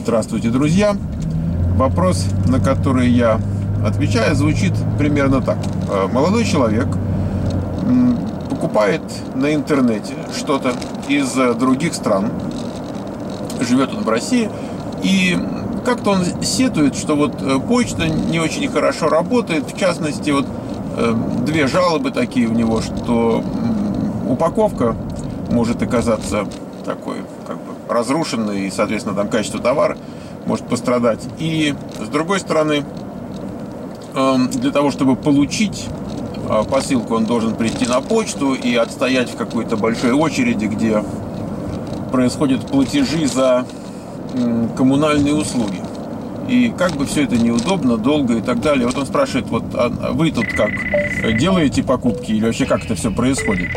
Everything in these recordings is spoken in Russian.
Здравствуйте, друзья! Вопрос, на который я отвечаю, звучит примерно так. Молодой человек покупает на интернете что-то из других стран, живет он в России, и как-то он сетует, что вот почта не очень хорошо работает. В частности, вот две жалобы такие у него, что упаковка может оказаться такой, как бы, разрушенной, и, соответственно, там качество товара может пострадать. И, с другой стороны, для того, чтобы получить посылку, он должен прийти на почту и отстоять в какой-то большой очереди, где происходят платежи за коммунальные услуги. И как бы все это неудобно, долго и так далее. Вот он спрашивает, вот вы тут как, делаете покупки или вообще как это все происходит?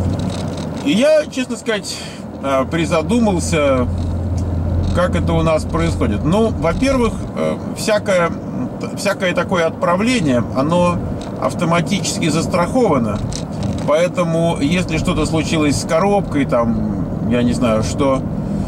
И я, честно сказать, призадумался, как это у нас происходит. Ну, во-первых, всякое такое отправление, оно автоматически застраховано. Поэтому, если что-то случилось с коробкой, там, я не знаю, что...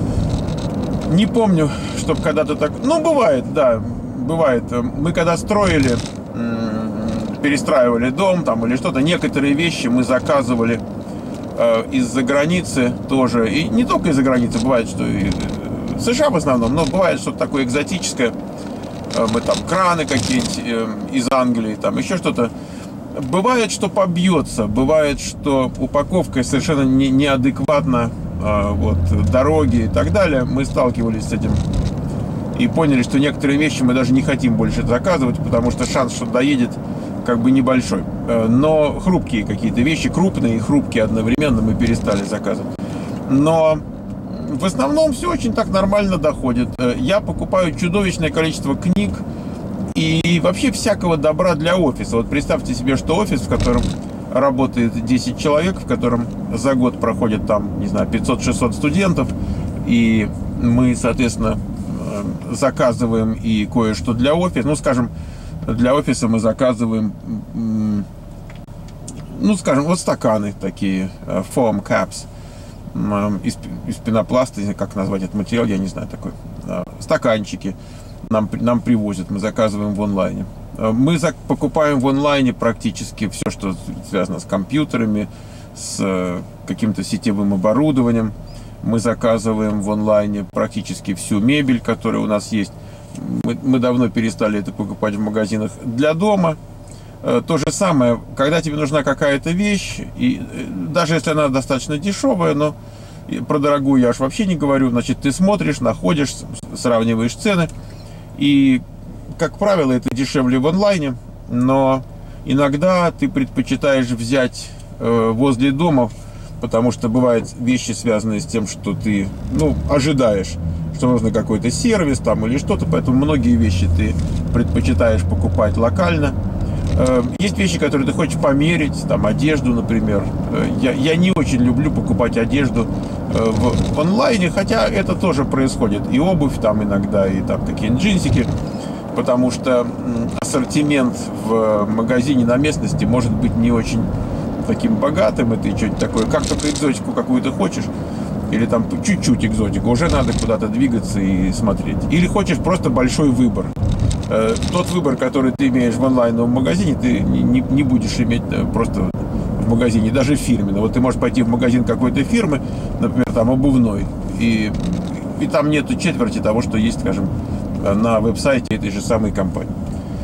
Не помню, чтобы когда-то так... Ну, бывает, да, бывает. Мы когда строили, перестраивали дом там или что-то, некоторые вещи мы заказывали из-за границы тоже. И не только из-за границы, бывает, что и в США в основном, но бывает что-то такое экзотическое. Мы там краны какие-нибудь из Англии, там еще что-то. Бывает, что побьется, бывает, что упаковка совершенно неадекватна, вот, дороги и так далее. Мы сталкивались с этим и поняли, что некоторые вещи мы даже не хотим больше заказывать, потому что шанс, что доедет, как бы небольшой. Но хрупкие какие-то вещи, крупные и хрупкие одновременно, мы перестали заказывать. Но в основном все очень так нормально доходит. Я покупаю чудовищное количество книг и вообще всякого добра для офиса. Вот представьте себе, что офис, в котором работает 10 человек, в котором за год проходит там, не знаю, 500-600 студентов, и мы, соответственно, заказываем и кое-что для офиса. Ну, скажем, для офиса мы заказываем, ну, скажем, вот стаканы такие, foam caps, из пенопласта, как назвать этот материал, я не знаю, такой. Стаканчики нам привозят, мы заказываем в онлайне. Мы покупаем в онлайне практически все, что связано с компьютерами, с каким-то сетевым оборудованием. Мы заказываем в онлайне практически всю мебель, которая у нас есть. Мы давно перестали это покупать в магазинах. Для дома то же самое. Когда тебе нужна какая-то вещь, и даже если она достаточно дешевая, но про дорогую я уж вообще не говорю, значит, ты смотришь, находишь, сравниваешь цены, и, как правило, это дешевле в онлайне, но иногда ты предпочитаешь взять возле дома, потому что бывают вещи, связанные с тем, что ты, ну, ожидаешь, что нужно какой-то сервис там или что-то, поэтому многие вещи ты предпочитаешь покупать локально. Есть вещи, которые ты хочешь померить, там, одежду, например. Я не очень люблю покупать одежду в онлайне, хотя это тоже происходит. И обувь там иногда, и там какие-нибудь джинсики, потому что ассортимент в магазине на местности может быть не очень таким богатым, и ты что-нибудь такое, как только экзотику какую-то хочешь, или там чуть-чуть экзотику, уже надо куда-то двигаться и смотреть. Или хочешь просто большой выбор. Тот выбор, который ты имеешь в онлайновом магазине, ты не будешь иметь просто в магазине, даже в фирме. Вот ты можешь пойти в магазин какой-то фирмы, например, там обувной, и там нету четверти того, что есть, скажем, на веб-сайте этой же самой компании.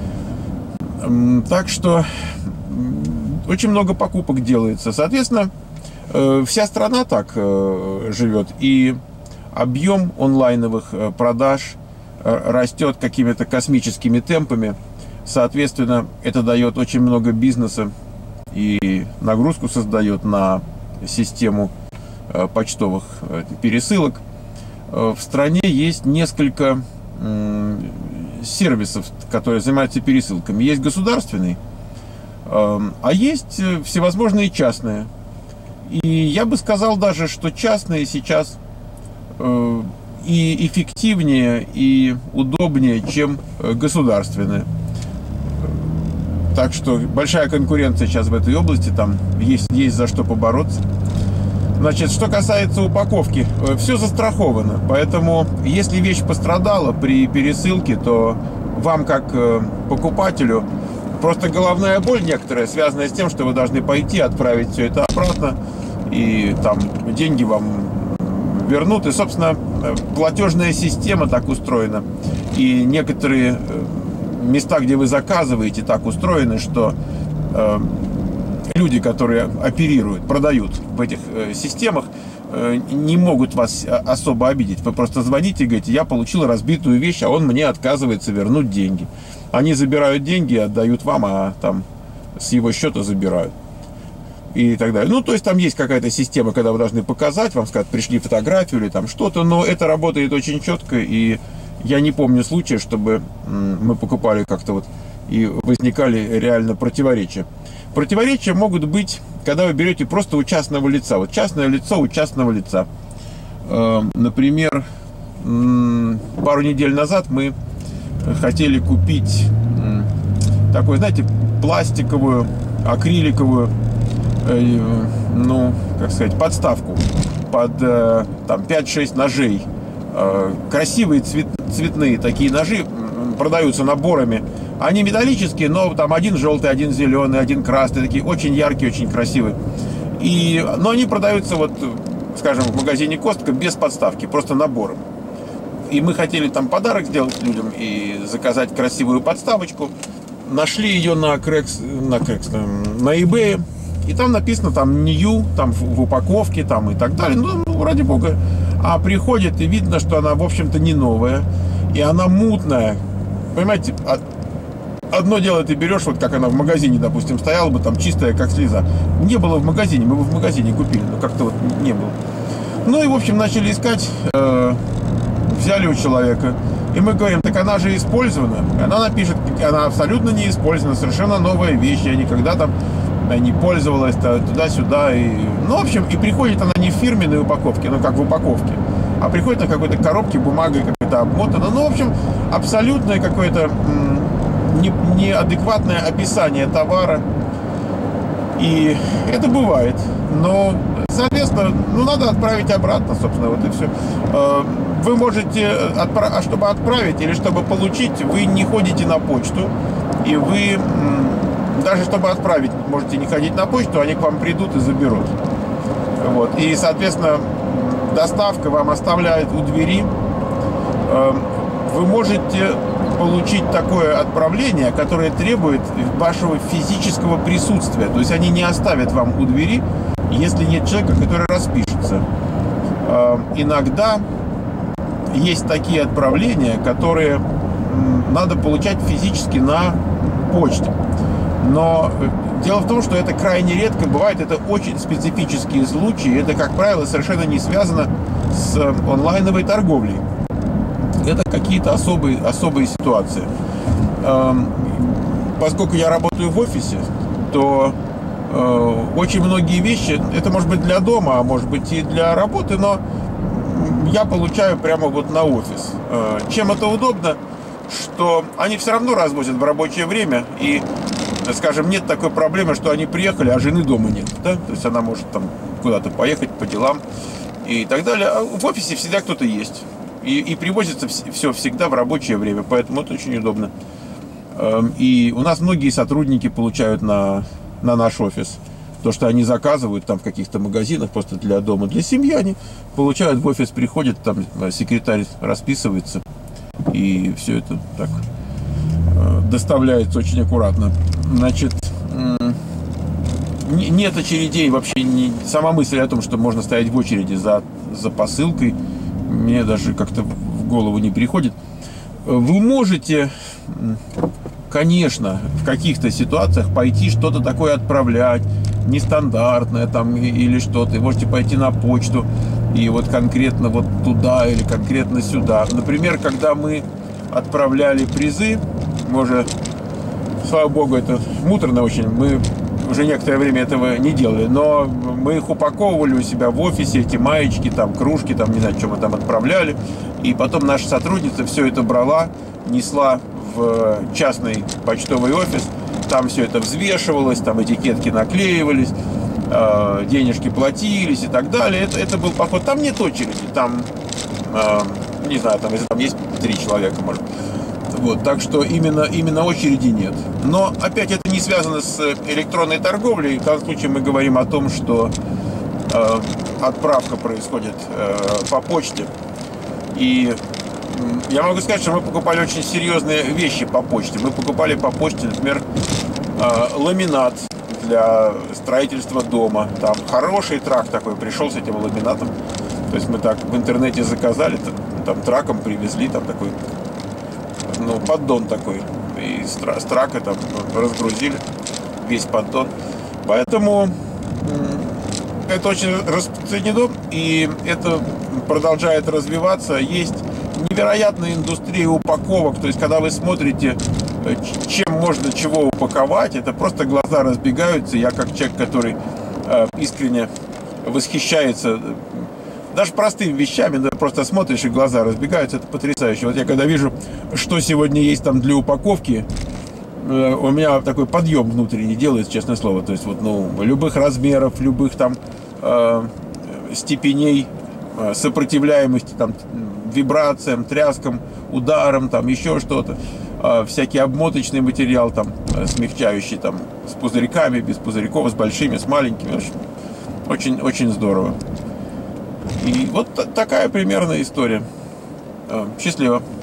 Так что очень много покупок делается. Соответственно, вся страна так живет, и объем онлайновых продаж растет какими-то космическими темпами. Соответственно, это дает очень много бизнеса и нагрузку создает на систему почтовых пересылок. В стране есть несколько сервисов, которые занимаются пересылками. Есть государственный, а есть всевозможные частные. И я бы сказал даже, что частные сейчас и эффективнее, и удобнее, чем государственные. Так что большая конкуренция сейчас в этой области, там есть за что побороться. Значит, что касается упаковки, все застраховано. Поэтому, если вещь пострадала при пересылке, то вам, как покупателю, просто головная боль некоторая, связанная с тем, что вы должны пойти, отправить все это обратно, и там деньги вам вернут. И, собственно, платежная система так устроена. И некоторые места, где вы заказываете, так устроены, что люди, которые оперируют, продают в этих системах, не могут вас особо обидеть. Вы просто звоните и говорите: я получил разбитую вещь, а он мне отказывается вернуть деньги. Они забирают деньги, отдают вам, а там с его счета забирают. И так далее. Ну, то есть там есть какая-то система, когда вы должны показать, вам скажут, пришли фотографию или там что-то, но это работает очень четко, и я не помню случая, чтобы мы покупали как-то вот и возникали реально противоречия. Противоречия могут быть, когда вы берете просто у частного лица. Вот частное лицо у частного лица. Например, пару недель назад мы хотели купить такую, знаете, пластиковую, акриликовую, ну, как сказать, подставку под там 5-6 ножей. Красивые цветные такие ножи продаются наборами. Они металлические, но там один желтый, один зеленый, один красный, такие очень яркие, очень красивые. Но они продаются, вот, скажем, в магазине Костка без подставки, просто набором. И мы хотели там подарок сделать людям и заказать красивую подставочку. Нашли ее на eBay, и там написано там New, там в упаковке, там и так далее. Ну, ради бога. А приходит, и видно, что она, в общем-то, не новая. И она мутная. Понимаете, одно дело ты берешь, вот как она в магазине, допустим, стояла бы там чистая, как слеза. Не было в магазине, мы бы в магазине купили, но как-то вот не было. Ну и, в общем, начали искать, взяли у человека. И мы говорим: так она же использована. Она напишет: она абсолютно не использована, совершенно новая вещь, я никогда там не пользовалась, туда-сюда. Ну, в общем, и приходит она не в фирменной упаковке, ну, как в упаковке, а приходит на какой-то коробке бумагой какой-то обмотана. Ну, в общем, абсолютное какое-то неадекватное описание товара. И это бывает. Но, соответственно, ну, надо отправить обратно, собственно, вот и все. Вы можете, а чтобы отправить или чтобы получить, вы не ходите на почту. И вы, даже чтобы отправить, можете не ходить на почту, они к вам придут и заберут. Вот. И, соответственно, доставка вам оставляет у двери. Вы можете получить такое отправление, которое требует вашего физического присутствия. То есть они не оставят вам у двери, если нет человека, который распишется. Иногда есть такие отправления, которые надо получать физически на почте. Но дело в том, что это крайне редко бывает, это очень специфические случаи, это, как правило, совершенно не связано с онлайновой торговлей. Это какие-то особые ситуации. Поскольку я работаю в офисе, то очень многие вещи, это может быть для дома, а может быть и для работы, но я получаю прямо вот на офис. Чем это удобно? Что они все равно развозят в рабочее время, и, скажем, нет такой проблемы, что они приехали, а жены дома нет, да? То есть она может там куда-то поехать по делам и так далее. А в офисе всегда кто-то есть. И привозится все всегда в рабочее время, поэтому это очень удобно. И у нас многие сотрудники получают на наш офис то, что они заказывают там в каких-то магазинах просто для дома, для семьи, они получают в офис, приходят, там секретарь расписывается, и все это так доставляется очень аккуратно. Значит, нет очередей вообще, сама мысль о том, что можно стоять в очереди за посылкой, мне даже как-то в голову не приходит. Вы можете, конечно, в каких-то ситуациях пойти что-то такое отправлять, нестандартное там или что-то. И можете пойти на почту и вот конкретно вот туда или конкретно сюда. Например, когда мы отправляли призы, мы уже, слава богу, это муторно очень, мы уже некоторое время этого не делали, но мы их упаковывали у себя в офисе, эти маечки, там, кружки, там, не знаю, что мы там отправляли. И потом наша сотрудница все это брала, несла в частный почтовый офис, там все это взвешивалось, там этикетки наклеивались. денежки платились и так далее. Это был поход. Там нет очереди, там, не знаю, там, если там есть 3 человека, может. Вот, так что именно очереди нет. Но опять это не связано с электронной торговлей. В данном случае мы говорим о том, что отправка происходит по почте. И я могу сказать, что мы покупали очень серьезные вещи по почте. Мы покупали по почте, например, ламинат для строительства дома. Там хороший трак такой пришел с этим ламинатом. То есть мы так в интернете заказали, там траком привезли, там такой, ну, поддон такой. И с трака там разгрузили весь поддон. Поэтому это очень распространено, и это продолжает развиваться. Есть невероятная индустрия упаковок. То есть, когда вы смотрите, чем можно чего упаковать, это просто глаза разбегаются. Я как человек, который искренне восхищается даже простыми вещами, да, просто смотришь, и глаза разбегаются, это потрясающе. Вот я когда вижу, что сегодня есть там для упаковки, у меня такой подъем внутренний делается, честное слово. То есть, вот, ну, любых размеров, любых там степеней сопротивляемости там вибрациям, тряскам, ударам, там еще что-то. Всякий обмоточный материал, там, смягчающий, там, с пузырьками, без пузырьков, с большими, с маленькими. Очень, очень здорово. И вот такая примерная история. Счастливо.